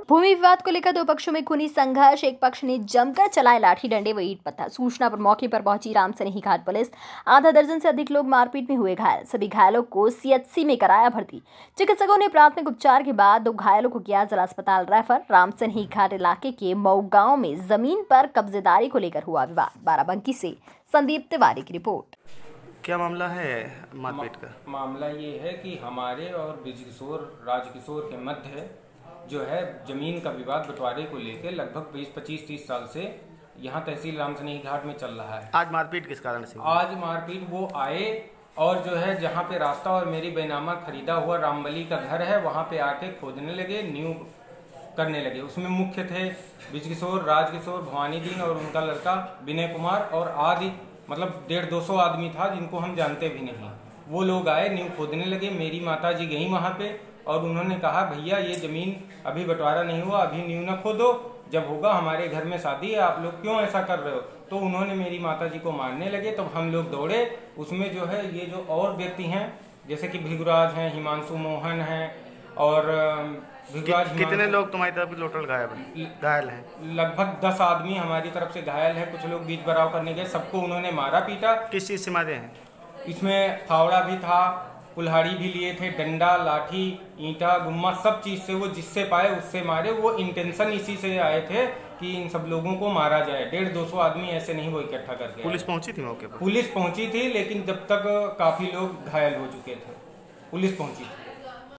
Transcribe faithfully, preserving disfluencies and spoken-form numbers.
भूमि विवाद को लेकर दो पक्षों में खूनी संघर्ष। एक पक्ष ने जमकर चलाए लाठी डंडे व ईंट पत्थर। सूचना पर मौके पर पहुंची रामसनेही घाट पुलिस। आधा दर्जन से अधिक लोग मारपीट में हुए घायल। सभी घायलों को सीएचसी में कराया भर्ती। चिकित्सकों ने प्राथमिक उपचार के बाद दो घायलों को किया जिला अस्पताल रेफर। रामसनेही घाट इलाके के मऊ गांव में जमीन पर कब्जेदारी को लेकर हुआ विवाद। बाराबंकी से संदीप तिवारी की रिपोर्ट। क्या मामला है मारपीट का? मा, मामला ये है कि हमारे और ब्रिजकिशोर राजकिशोर के मध्य जो है जमीन का विवाद बंटवारे को लेकर लगभग बीस पच्चीस तीस साल से यहाँ तहसील रामसनेही घाट में चल रहा है। आज मारपीट किस कारण से? आज मारपीट वो आए और जो है जहाँ पे रास्ता और मेरी बेनामा खरीदा हुआ रामबली का घर है वहाँ पे आके खोदने लगे, न्यू करने लगे। उसमें मुख्य थे ब्रिजकिशोर राजकिशोर भवानी दीन और उनका लड़का विनय कुमार और आदि मतलब डेढ़ दो सौ आदमी था जिनको हम जानते भी नहीं। वो लोग आए, न्यू खोदने लगे। मेरी माता जी गई वहाँ पे और उन्होंने कहा भैया ये ज़मीन अभी बंटवारा नहीं हुआ, अभी न्यू न खोदो, जब होगा हमारे घर में शादी है, आप लोग क्यों ऐसा कर रहे हो। तो उन्होंने मेरी माता जी को मारने लगे। तब हम लोग दौड़े। उसमें जो है ये जो और व्यक्ति हैं जैसे कि भिगुराज हैं, हिमांशु मोहन हैं और भिगुराज। कि, कितने लोग तुम्हारी तरफ टोटल घायल घायल हैं? लगभग दस आदमी हमारी तरफ से घायल है। कुछ लोग बीच बराव करने गए, सबको उन्होंने मारा पीटा। किस चीज़ से मारे हैं? इसमें फावड़ा भी था, कुल्हाड़ी भी लिए थे, डंडा लाठी ईंटा गुम्मा सब चीज़ से वो जिससे पाए उससे मारे। वो इंटेंशन इसी से आए थे कि इन सब लोगों को मारा जाए। डेढ़ दो सौ आदमी ऐसे नहीं वो इकट्ठा करके। पुलिस पहुंची थी मौके पर? पुलिस पहुंची थी लेकिन जब तक काफ़ी लोग घायल हो चुके थे। पुलिस पहुंची थी।